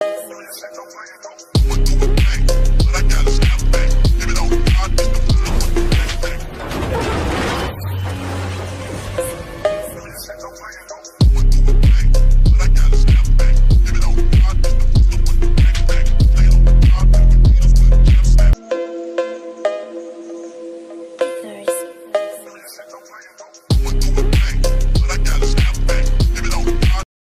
But I gotta step back. Give it on God.